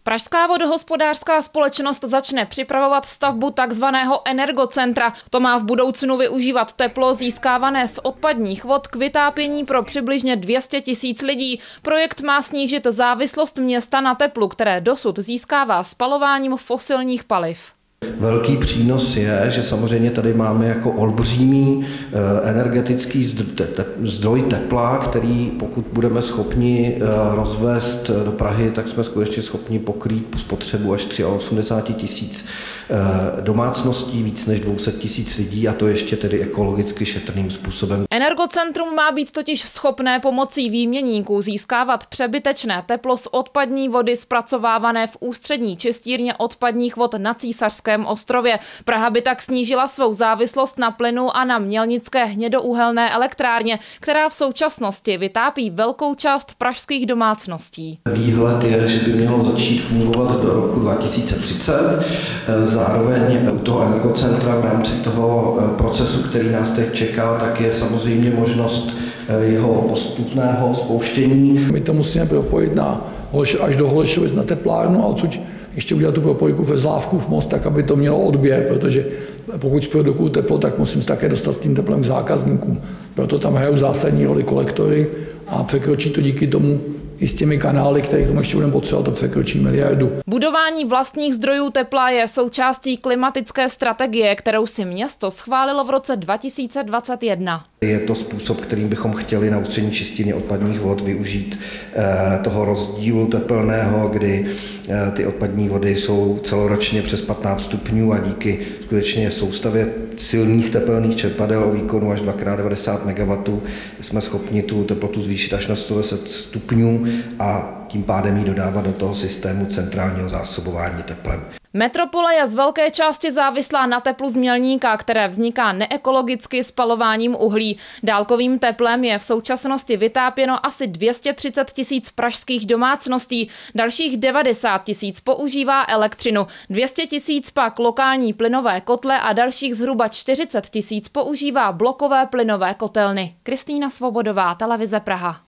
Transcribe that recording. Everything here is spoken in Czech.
Pražská vodohospodářská společnost začne připravovat stavbu takzvaného energocentra. To má v budoucnu využívat teplo získávané z odpadních vod k vytápění pro přibližně 200 000 lidí. Projekt má snížit závislost města na teplu, které dosud získává spalováním fosilních paliv. Velký přínos je, že samozřejmě tady máme jako olbřímý energetický zdroj tepla, který pokud budeme schopni rozvést do Prahy, tak jsme skutečně schopni pokrýt spotřebu až 83 000 domácností, víc než 200 000 lidí, a to ještě tedy ekologicky šetrným způsobem. Energocentrum má být totiž schopné pomocí výměníků získávat přebytečné teplo z odpadní vody zpracovávané v ústřední čistírně odpadních vod na Císařském ostrově. Praha by tak snížila svou závislost na plynu a na mělnické hnědouhelné elektrárně, která v současnosti vytápí velkou část pražských domácností. Výhled je, že by mělo začít fungovat do roku 2030. Zároveň u toho energocentra v rámci toho procesu, který nás teď čeká, tak je samozřejmě možnost jeho postupného spouštění. My to musíme propojit až do Holešovic na teplárnu a odsud ještě udělat tu propojku ve Zlávkův most, tak aby to mělo odběr, protože pokud zprodukuju teplo, tak musím se také dostat s tím teplem k zákazníkům. Proto tam hrajou zásadní roli kolektory a překročí to díky tomu i s těmi kanály, které k tomu ještě budeme potřebovat, to překročí 1 miliardu. Budování vlastních zdrojů tepla je součástí klimatické strategie, kterou si město schválilo v roce 2021. Je to způsob, kterým bychom chtěli na ústřední čistírně odpadních vod využít toho rozdílu tepelného, kdy ty odpadní vody jsou celoročně přes 15 stupňů a díky skutečně soustavě silných tepelných čerpadel o výkonu až 2x90 MW jsme schopni tu teplotu zvýšit až na 110 stupňů a tím pádem ji dodávat do toho systému centrálního zásobování teplem. Metropole je z velké části závislá na teplu z mělníka, které vzniká neekologicky spalováním uhlí. Dálkovým teplem je v současnosti vytápěno asi 230 000 pražských domácností, dalších 90 000 používá elektřinu, 200 000 pak lokální plynové kotle a dalších zhruba 40 000 používá blokové plynové kotelny. Kristýna Svobodová, televize Praha.